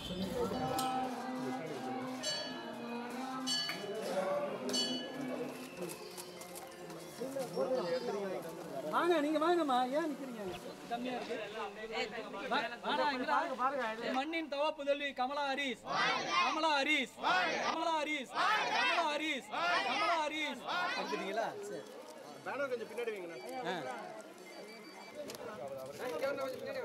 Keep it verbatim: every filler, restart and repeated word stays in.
வாங்க நீங்க வாங்கம்மா, ஏன் நிக்கிறீங்க? கம்மியா இருக்கு. வாடா இங்க பாருங்க. மண்ணின் தவ புதல்வி Kamala Harris, Kamala Harris, Kamala Harris, Kamala Harris, Kamala Harris. எடுத்துட்டீங்களா? சரி. பேனர் கொஞ்சம் பின்னாடி வைங்கண்ணா.